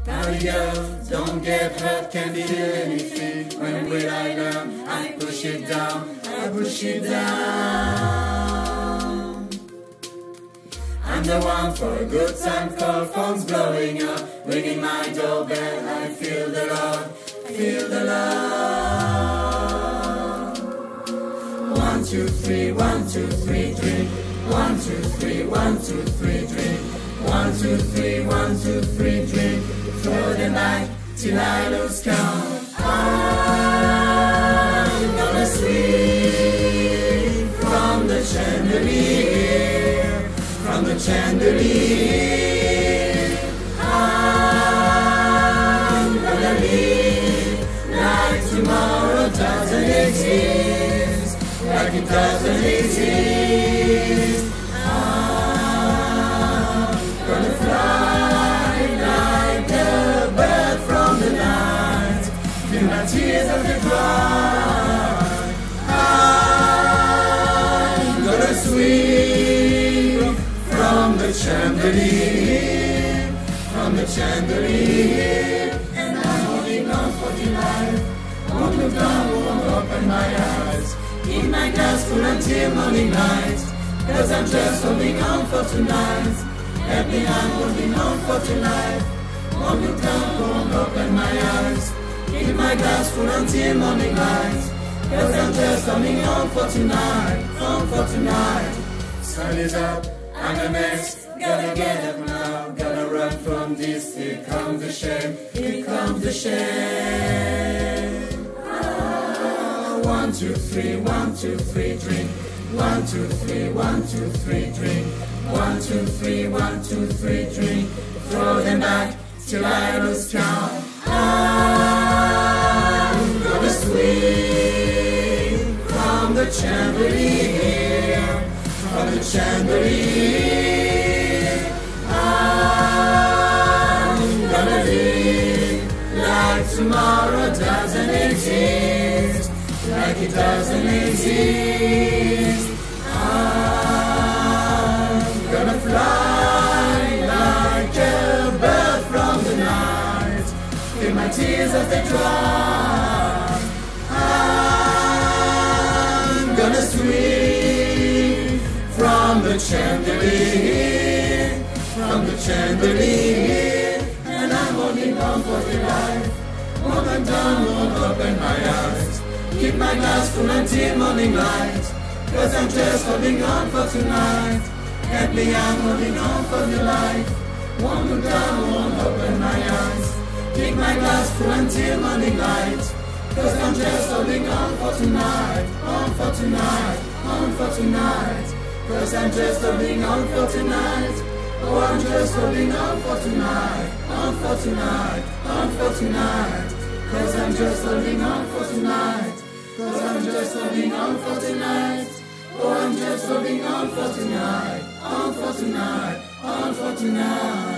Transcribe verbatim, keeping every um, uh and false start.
Hurry girl, don't get hurt, can't feel anything. When will I learn? I push it down, I push it down. I'm the one for a good time call, phone's blowing up, ringing my doorbell. I feel the love, feel the love. One, two, three, one, two, three, drink. One, two, three, one, two, three, drink. One, two, three, one, two, three, drink. Throw them back till I lose count. I'm gonna swing from the chandelier, from the chandelier. I'm gonna live like tomorrow doesn't exist, like it doesn't exist. I'm gonna fly like a bird from the night, feel my tears as they dry. I'm gonna swing from the chandelier, from the chandelier. And I'm holding on for dear life, won't look down, won't open my eyes. Keep my glass full until morning light, cause I'm just holding on for tonight. Help me, I'm holding on for tonight. Won't look down, won't open my eyes. Keep my glass full until morning light, cause I'm just holding on for tonight, on for tonight. Sun is up, I'm a mess, gotta get up now, gotta run from this. Here comes the shame, here comes the shame. Ah, one, two, three, one, two, three, drink. One, two, three, one, two, three, drink. One, two, three, one, two, three, drink. Throw them back till I lose count. I'm gonna swing from the chandelier, from the chandelier. I'm gonna live like tomorrow doesn't exist, like it doesn't exist. I'm gonna fly like a bird from the night, feel my tears as they dry. I'm gonna swing from the chandelier, from the chandelier. And I'm holding on for dear life, won't come down, won't open my eyes. Keep my glass full until morning light, cause I'm just holding on for tonight. Help me, I'm holding on for dear life. Won't look down, won't open my eyes. Keep my glass full until morning light, cause I'm just holding on for tonight, on for tonight, on for tonight. Cause I'm just holding on for tonight. Oh, I'm just holding on for tonight, on for tonight, on for tonight. Cause I'm just holding on for tonight. Cause I'm just holding on for tonight. Oh, I'm just holding on for tonight, on for tonight, on for tonight.